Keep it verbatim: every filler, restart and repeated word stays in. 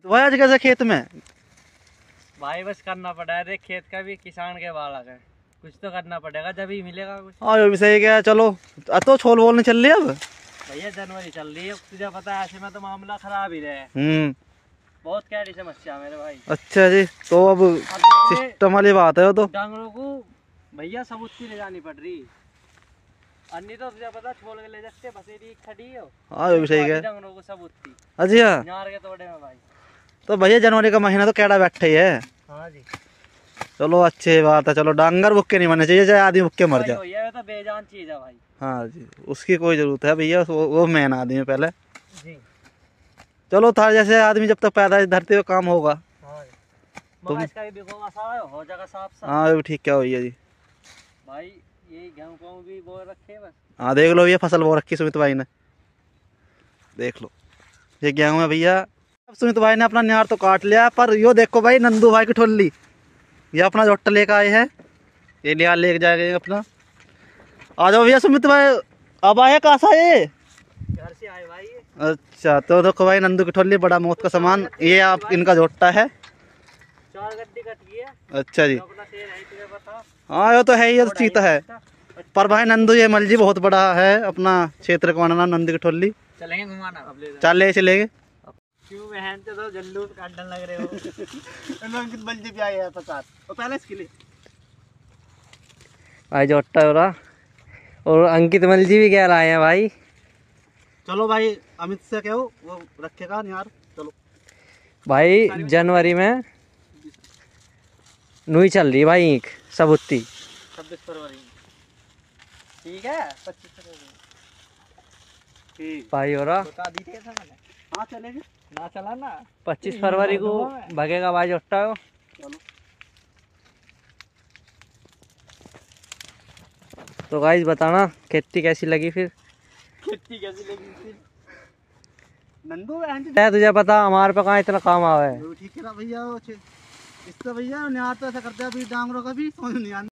तो भाई आज कैसे खेत में? भाई बस करना पड़ा है, देख खेत का भी किसान के बालक है, कुछ तो करना पड़ेगा जब ही मिलेगा कुछ। हाँ ये भी सही क्या, चलो तो छोल बोलने चल रही है अब। भैया जनवरी चल रही है, तुझे पता है ऐसे में तो मामला खराब ही रहे, हम्म बहुत कैडी समस्या मेरे भाई। अच्छा जी, तो अब सिस्टम वाली बात है वो तो। डांगरों को भैया सबूती ले जानी पड़ रही, अन्य तो तुझे पता छोड़ के ले जाते बसेरी खड़ी हो। हाँ ये भी सही है। डांगरों को सबूती अच्छा नार के तोड़े में भाई। तो भैया जनवरी का महीना तो कैड़ा बैठा ही है। हाँ जी चलो अच्छी बात है, चलो डांगर भुक्के नहीं मरने चाहिए, चाहे आदमी भुक्के मर जाए। ये तो बेजान चीज है भाई। हाँ जी, उसकी कोई जरूरत है भैया, वो, वो मेन आदमी है पहले जी। चलो था जैसे आदमी जब तक पैदा है धरती पे काम होगा। हाँ तुम इसका भी बिगोगा सा हो जाएगा साफ साफ। हाँ ये भी ठीक क्या भैया जी। भाई ये गेहूं को भी बो रखे बस। हाँ देख लो ये फसल बो रखी सुमित भाई ने, देख लो ये गेहूं है भैया। अब सुमित भाई ने अपना न्यार तो काट लिया, पर यो देखो भाई नंदू भाई की ठोली, ये अपना जोट्टा लेकर आए हैं, ये न्यार लेके जाएंगे अपना। आ जाओ भैया सुमित भाई, अब आए कहाँ से ये? घर से आए भाई। अच्छा तो देखो भाई नंदू की ठोली, बड़ा मौत का सामान, ये आप इनका जोट्टा है। चार गड्डी कट गई है। अच्छा जी। अपना शेर है तुझे पता। हाँ ये तो है ही, ये तो चीता है। पर भाई नंदू ये मलजी बहुत बड़ा है, अपना क्षेत्र का नाम नंदू की ठोली। चलेंगे घुमाना अब ले चल ले चलेंगे। क्यों बहन से तो जल्लूस काटने लग रहे हो। अंकित मलजी भी आए हैं पचास और पहले इसके लिए भाई जोट्टा हो रहा और अंकित मलजी भी कह रहे हैं भाई। चलो भाई अमित से कहो वो रखेगा यार। चलो भाई जनवरी में नूई चल रही भाई एक सबूती छब्बीस फरवरी ठीक है पच्चीस फरवरी ठीक भाई हो रहा बता दी थे मैंने। हाँ चलेंगे ना चला ना पच्चीस फरवरी को भगेगा भाई जोट्टा हो। चलो तो गाइस बताना खेती कैसी लगी फिर। खेती कैसी लगी फिर नंदू है तुझे पता हमारे पे कहाँ इतना काम आवा है। ठीक है ना भैया, इससे भैया न्यार तो ऐसा करते हैं अभी डांगरों का भी समझ नहीं आता।